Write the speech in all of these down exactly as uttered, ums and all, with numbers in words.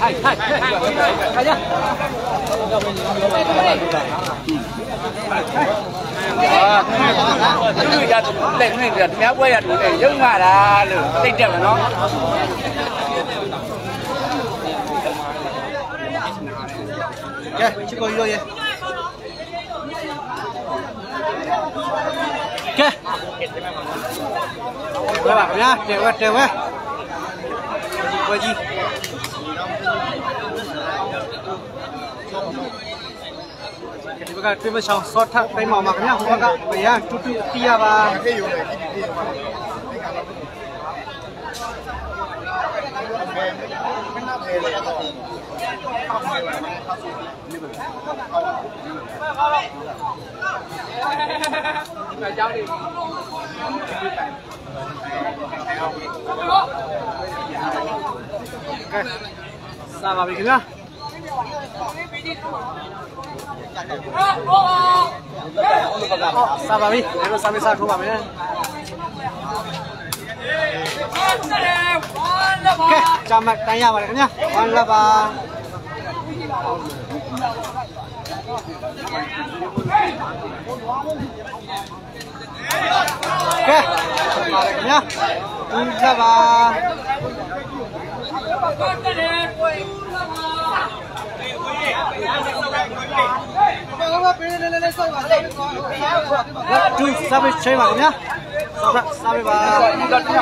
嗨嗨嗨，大家。啊，这个家那那个两百呀，对，有嘛啦，对这个喏。 给，这个一个月。给。Quay bạn nhá, đều quay, đều quay. Quay gì? Cái cái cái bên sau sót thắt tay mỏ mặc nhá, các bạn. Bây giờ chút chút tia và okay. Xa vào mình nhá. Xa vào đi, nếu mà xa bên xa không vào mình nhá. Ok, chào mặt tay nhau vào nhá. One love. Ok, vào đây nhá. One love. Chui ra bên chơi vào nhá. Ra ra bên vào.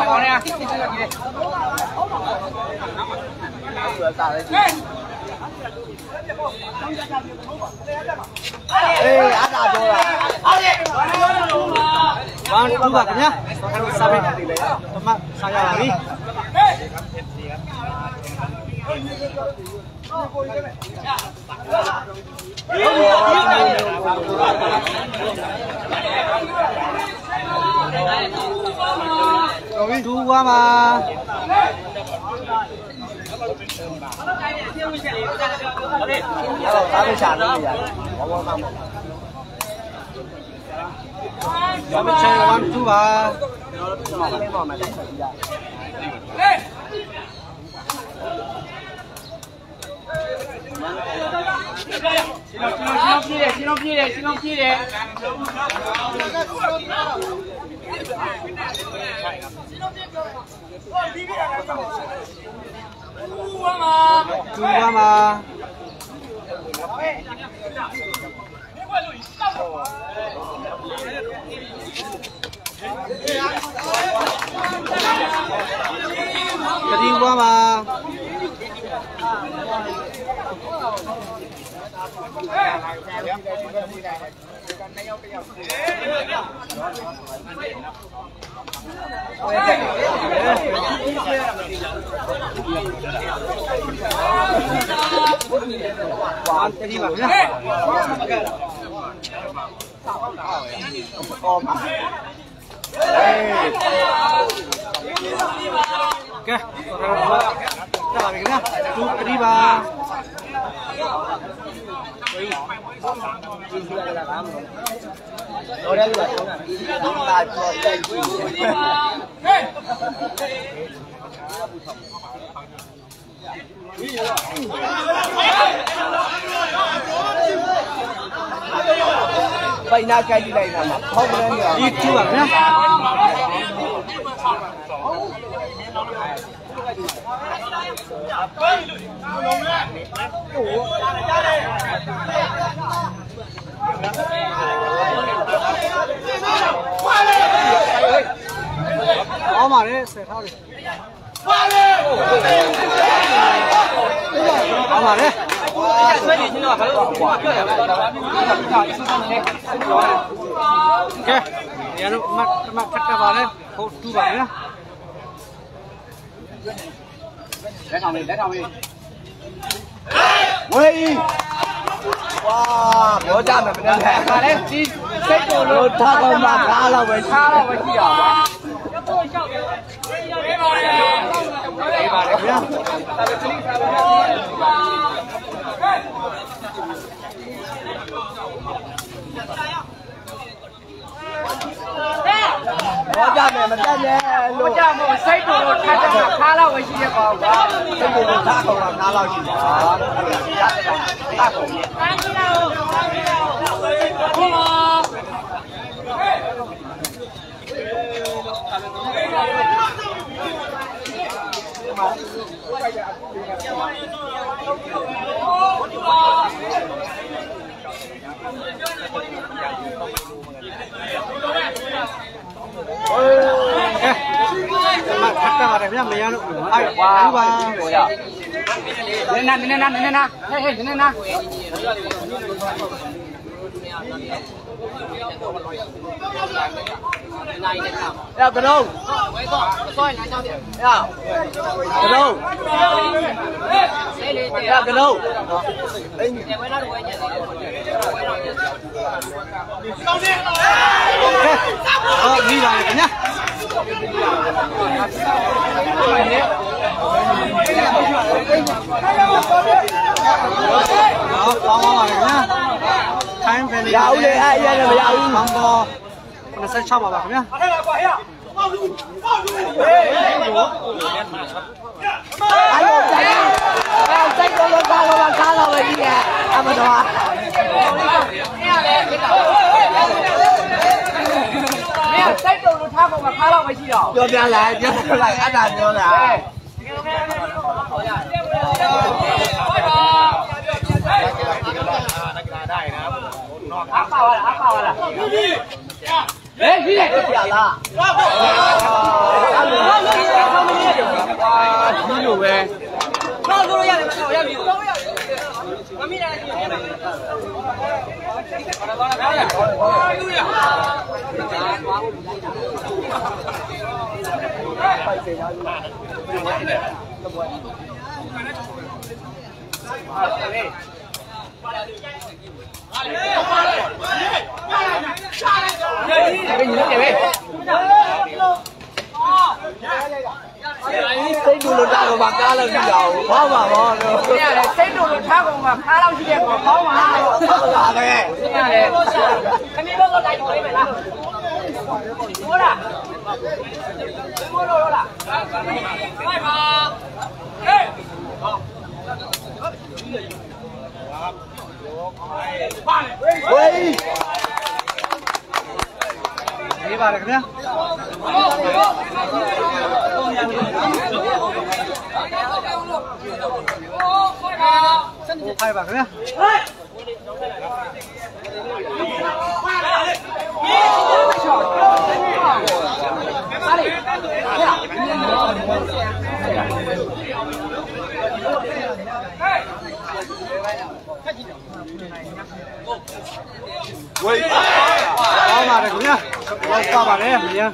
Ê, ăn nào rồi à? Vâng, chui vào nhá. Ra bên. Tóm mặt, sao ra đi. Chú quá mà. Sao bên chơi con chú bà. 신호 피해, 신호 피해, 신호 피해. Chú quá mà. Cái đi quá mà. Con đi vào nhá. Ok, các bạn nhá. Chú đi vào. Ở đây là chỗ này. Ta cho đây. Vậy na cái gì đây là không lên được. Đi chưa bạn nhá. Ó mà đấy, sẽ thao đi. Ó mà đấy. Ok, nhà nó mặt mặt cắt ra vào đấy, hỗ chú vào nhá. Để thòng đi, để thòng đi. Ui. Wow, bố cha mày mình đang hẹn mà đấy, chi xếp đồ luôn. Tha con mà tha là với tha là với chi à? Để vào đây nhá. 我家没么在呢， 我家没谁都看着看了我些个， 这都是啥口了？拿到去啊？大口。 มาทักกันอะไรเนี่ยไม่ยังไอ้ว้าวว้าวนี่นะนี่นะนี่นะเฮ้ยเฮ้ยนี่นะ要个đâu要个đâu要个đâu ờ đi vào này nhá đó bóng vào này nhá time về này dạo đi ai ra rồi dạo bóng bò nó sẽ cho vào nhá ai một chạy ai chạy con con con con cá đâu vậy đi à à mà đâu mẹ xây đồ nó thao không mà khá lâu mới chi đâu vô ra lại vô lại ăn đàn vô lại áp vào là áp vào là đấy gì này cái là đi đủ về nó rồi ya nó ya mi nó mi này cái gì nó kìa xây đủ lột ra rồi bạc ra là đi đầu khó mà khó được cái này xây đủ lột ra không mà khá lâu chưa có khó mà là cái cái này cái này nó đây rồi mày nào mua à mua rồi là quay vào ui đi vào này nhá hai vào nhá ui qua vào này nhá qua vào đấy nhá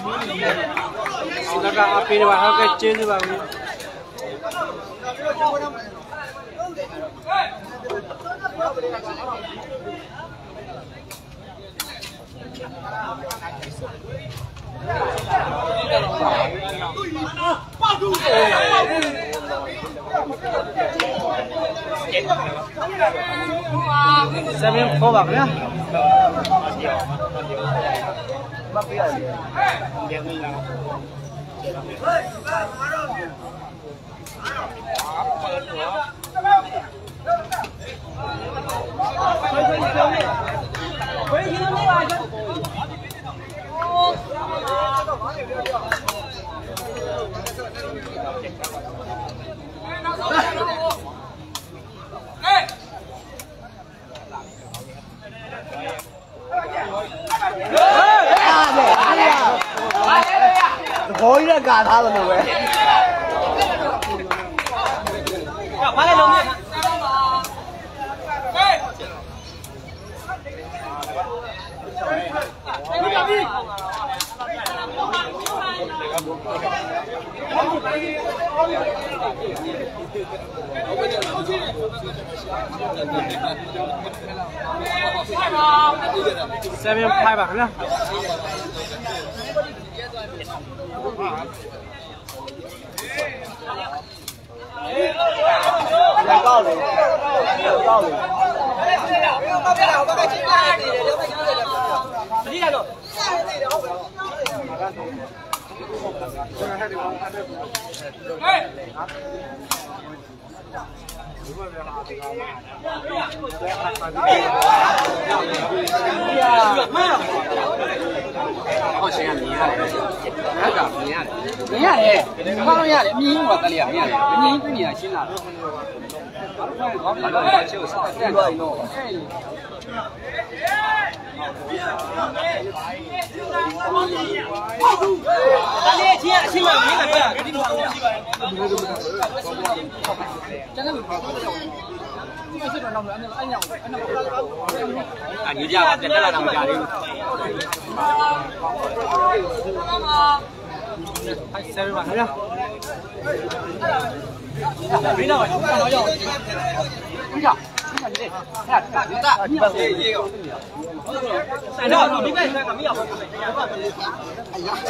nó cả api vào cái trên vào xem em khô bạc nhá khối ra cả thao là được xem em hai bạc nhá cao rồi cao rồi đi ra rồi 哦，谁呀？你呀？那个你呀？ 你呀嘞？看到呀嘞？你我这里呀？你呀嘞？你对你呀？行了。反正也就是这个哟。 咱这钱起码一个月，你多少几万？ 真的。 啊，你家真的让我家里。还三十万，怎么样？没到，看到要。你讲，你讲你这，看，看，你大，你大，这这个。三条，你别三个，没有。哎呀。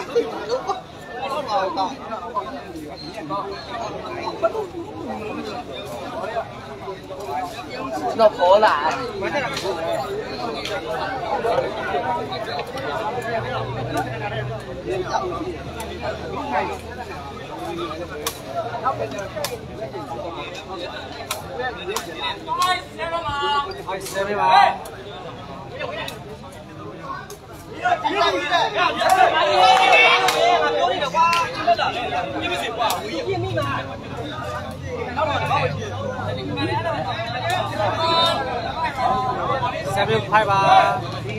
老婆啦。 还是没吧？三百块吧。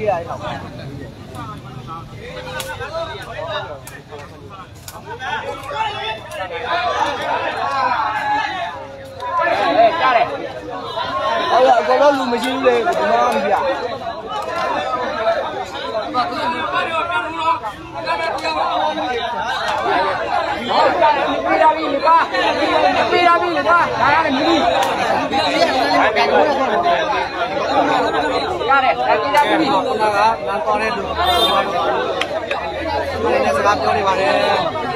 哎，下来。哎呀，搞到路没进来，我他妈的呀！好，下来，你背上比你吧，背上比你吧，来来，你。下来，来背上比。 那个，俺搞的路，我那是俺表弟吧的。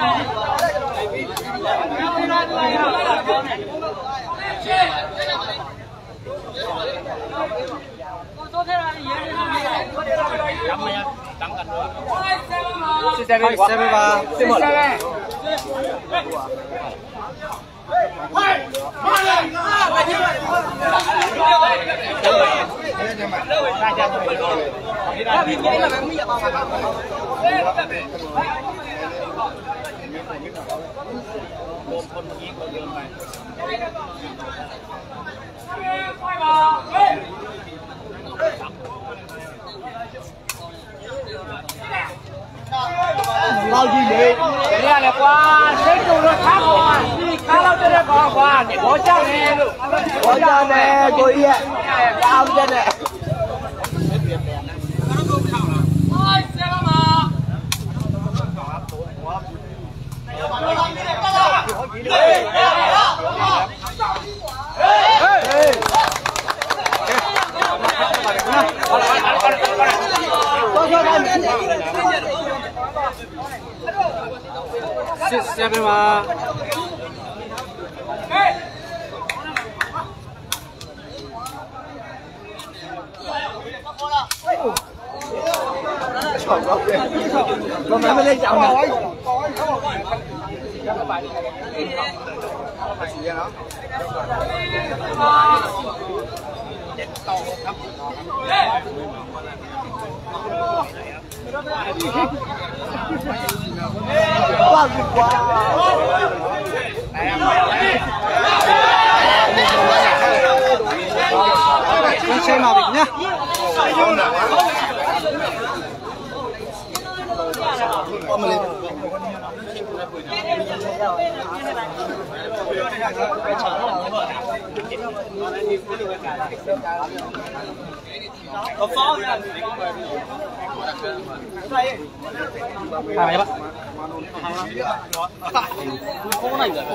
是这边，这边吧，这边。 老几年，这样的话，谁做了看好啊？看到这个光话，我讲的，我讲的可以，搞不的。 是下边吗？ 我们没在讲呢。挂是挂。 你谁毛病呢？我们来。我放下。来吧。空那个。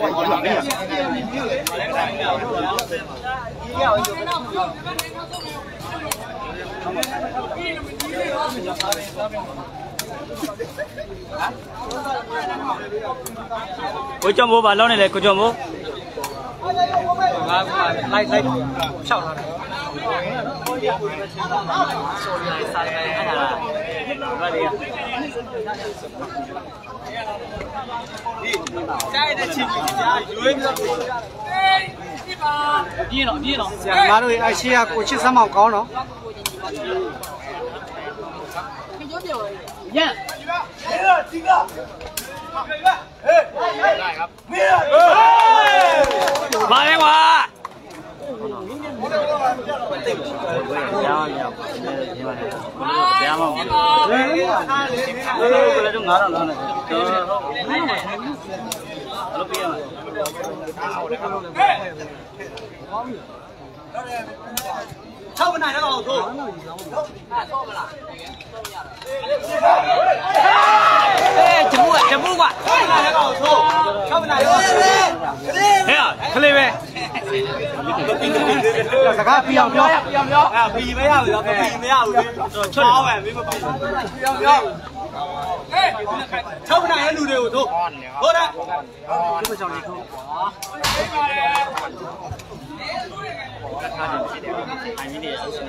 ကိုကြောင့်မိုးပါလောက်နေလေကိုကြောင့်မိုးငါကလိုက်လိုက်ဖြောက်လာတယ်ပြင်းတော့ပြင်းတော့ဆရာမတို့အရှိရကိုချစ်စမ်းမောင်ကောင်းတော့ရန်မာလဲကွာဗျာမဗျာမဘယ်လိုလဲငါတော့လာနေတယ်လို့ပြရမှာချောက်မနိုင်တော့ထိုးအေးဂျပူကဂျပူကချောက်မနိုင်တော့ထိုးဟဲ့ခလေးပဲစကားပြအောင်ပြောပြအောင်ပြောအာဘီမရဘူးတော့ဘီမရဘူးလေချွတ်တော့ပဲမင်းမဘီပြောပြောဟေးချောက်မနိုင်တဲ့လူတွေကိုထိုးဟုတ်တယ်ဒီမချောင်းလေးထိုးအညီနေရအောင်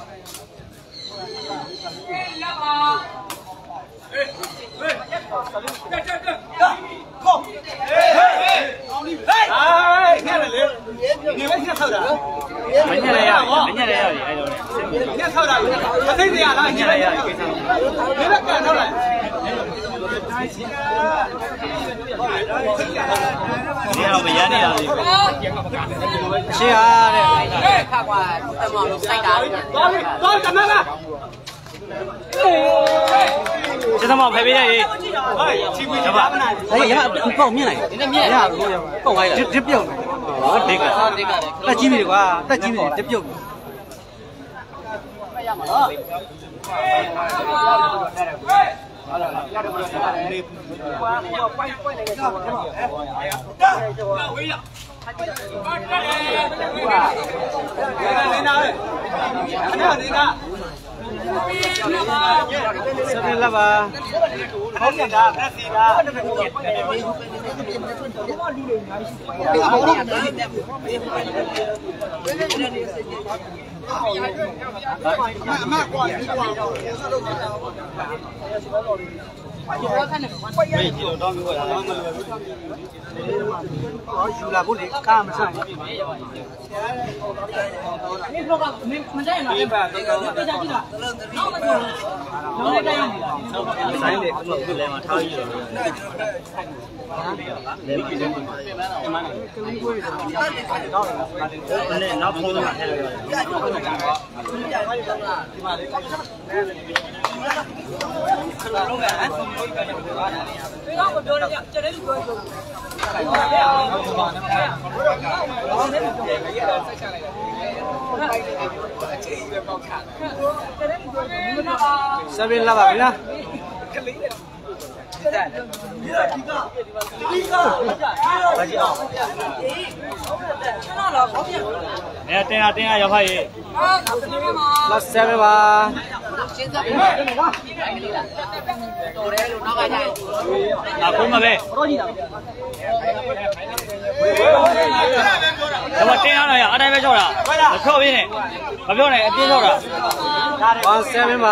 ခေါဟေးဟေးငါလေနေမချက်ထောက်တာမညက်လဲရမညက်လဲရပြီအဲ့လိုလေညက်ထောက်တာမသိသေးရလားညက်လိုက်ရကိစ္စနေမကန်တော့လားဒီတော့မရနေရလေရှင်းရတဲ့ခါကွာတမောင်လို့စိုက်တာလေသွားပြီသွားတမန်လားကျသမောင်ဖယ်ပေးရရေးဟေးချီပီကြပါမနာအေးရပေါက်မြင်လိုက်နည်းမြင်ရဘူးပေါက်လိုက်လားတစ်ပြုတ်ဟောဒိတ်ကတက်ကြီးပြီကွာတက်ကြီးပြီတစ်ပြုတ်နေတာလေအဲ့နေတာစပင်းလာပါဟောပြန်တာပြက်စီတာအမကွာဒီကွာမေးကြည့်တော့တော့မျိုးကတော့မလွယ်ဘူးဟောယူလာဖို့လေကားမဆိုင်နေတော့ကမင်းမတိုင်းတော့ပြပါတော့တော့ကြည့်လားနောက်မကြည့်ဘူးလုံးလိုက်တိုင်းနေတာဆိုင်လေအခုခုလဲမှာထားရည်တယ်လေနောက်ဖုန်းမှာထည့်လို့ရတယ်စပင်းလာပါဗျာအဲတင်တာတင်တာရောက်ဖတ်ရေးလာစပင်းပါအခုမပဲတော့ကြည့်တာဒါတင်ရတာရအတိုင်းပဲကြောက်တာမချော့ပြင်းနဲ့မပြောနဲ့အပြင်းကြောက်တာဝမ်စပင်းပါ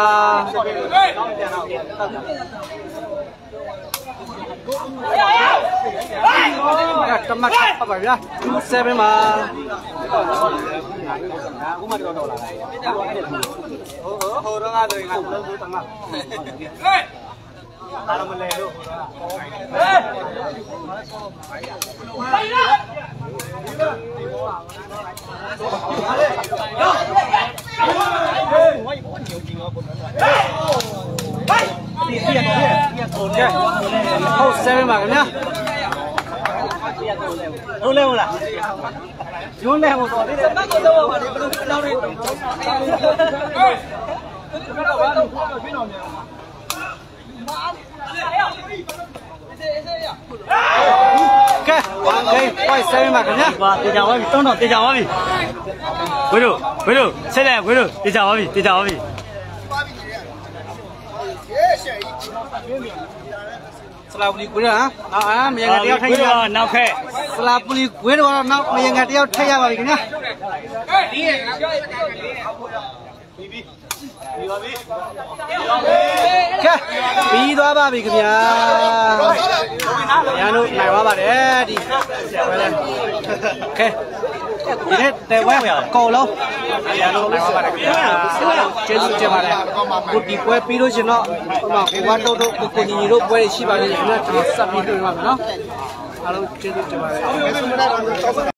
တမတ်ပါပါဗျာစပင်းပါအခုမှတော့တော့လာဟိုဟိုတော့ငါတို့ငါလုံးလုံးတမတ်ဟေးအားမလဲလို့ဟေးပိုင်လာဟုတ်ဆယ်ပါခင်ဗျာဟုတ်လဲဟုတ်လားရုံးလဲဟိုတော့ဒီတော့တော့ပါဒီဘယ်လိုတောင်းနေတော့ဟေးတော့ဘာလို့ပြင်းအောင်မြန်ကဲဝမ်ဂိမ်းဝိုက်ဆယ်ပါခင်ဗျာပါတေချာပါပြီတောင်းတော့တေချာပါပြီဝေးလို့ဝေးလို့ဆက်လိုက်ဝေးလို့တေချာပါပြီတေချာပါပြီစလာပလီကွေးတော့ဟာအာမယငါတယောက်ထိုက်ရနောက်ခက်စလာပလီကွေးတော့နောက်မယငါတယောက်ထိုက်ရပါပြီခင်ဗျာပြီးသွားပါပြီခင်ဗျာရန်တို့နိုင်သွားပါတယ်ဒီပဲလေခဲဒီနေ့တဲဝဲကောလုံးရန်တို့နိုင်သွားပါတယ်ခင်ဗျာကျေးဇူးတင်ပါတယ်ကိုဒီပွဲပြီးလို့ရှင်တော့ဟိုမှာကိုဝါတို့တို့ကိုကိုညီညီတို့ပွဲရှိပါလေခင်ဗျာကျွန်တော်ဆက်ပြီးတွေ့ပါမယ်နော်အားလုံးကျေးဇူးတင်ပါတယ်